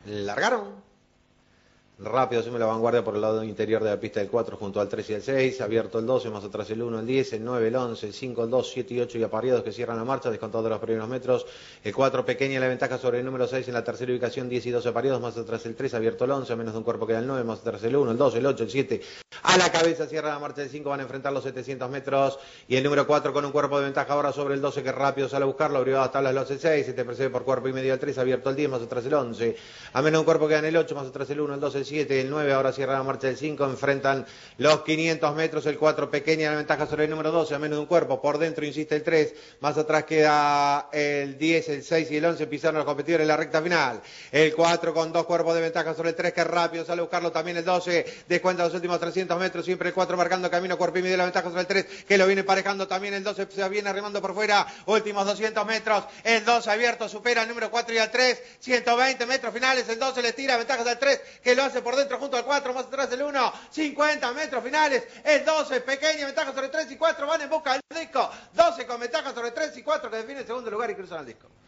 Largaron. Rápido asume la vanguardia por el lado interior de la pista del 4 junto al 3 y el 6, abierto el 12, más atrás el 1, el 10, el 9, el 11, el 5, el 2, 7 y 8 y apareados que cierran la marcha, descontados de los primeros metros, el 4 pequeña la ventaja sobre el número 6 en la tercera ubicación, 10 y 12 apareados, más atrás el 3, abierto el 11, a menos de un cuerpo queda el 9, más atrás el 1, el 2, el 8, el 7, a la cabeza cierra la marcha del 5, van a enfrentar los 700 metros y el número 4 con un cuerpo de ventaja ahora sobre el 12 que rápido sale a buscarlo, abrió las tablas los el 6, este precede por cuerpo y medio el 3, abierto el 10, más atrás el 11, a menos de un cuerpo quedan el 8, más atrás el 1, el 2, el 7, el 9, ahora cierra la marcha del 5, enfrentan los 500 metros, el 4 pequeña la ventaja sobre el número 12, a menos de un cuerpo, por dentro insiste el 3, más atrás queda el 10, el 6 y el 11, pisaron los competidores en la recta final, el 4 con dos cuerpos de ventaja sobre el 3, que rápido sale a buscarlo también el 12, descuenta los últimos 300 metros, siempre el 4 marcando camino, cuerpo y medio la ventaja sobre el 3, que lo viene emparejando también el 12, se viene remando por fuera, últimos 200 metros, el 12 abierto, supera al número 4 y al 3, 120 metros finales, el 12 le tira ventajas al 3, que lo hace por dentro junto al 4, más atrás el 1, 50 metros finales, el 12, pequeña ventaja sobre 3 y 4, van en busca del disco, 12 con ventaja sobre 3 y 4 que define el segundo lugar y cruzan al disco.